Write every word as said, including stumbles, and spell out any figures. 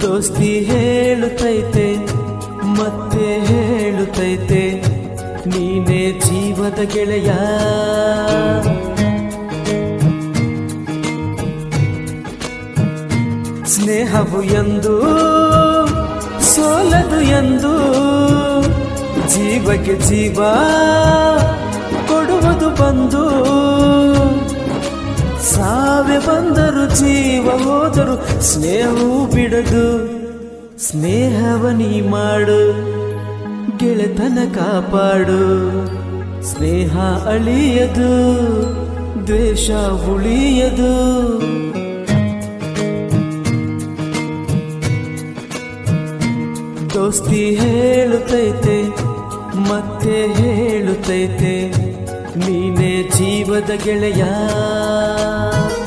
ದೋಸ್ತಿ ಹೇಳುತ್ತೈತೆ ಮತ್ತೆ ಹೇಳುತ್ತೈತೆ ನೀನೇ ಜೀವದ ಗೆಳೆಯ. ಸ್ನೇಹವು ಎಂದು ಸೋಲದು ಎಂದು ಜೀವಕ್ಕೆ ಜೀವ ಕೊಡುವುದು ಬಂದು. ಸಾವೆ ಬಂದರು ಜೀವ ಹೋದರು ಸ್ನೇಹವೂ ಬಿಡದು. ಸ್ನೇಹವ ನೀ ಮಾಡು ಗೆಳೆತನ ಕಾಪಾಡು. ಸ್ನೇಹ ಅಳಿಯದು ದ್ವೇಷ ಉಳಿಯದು. ದೋಸ್ತಿ ಹೇಳುತ್ತೈತೆ ಮತ್ತೆ ಹೇಳುತ್ತೈತೆ ನೀನೇ ಜೀವದ ಗೆಳೆಯ.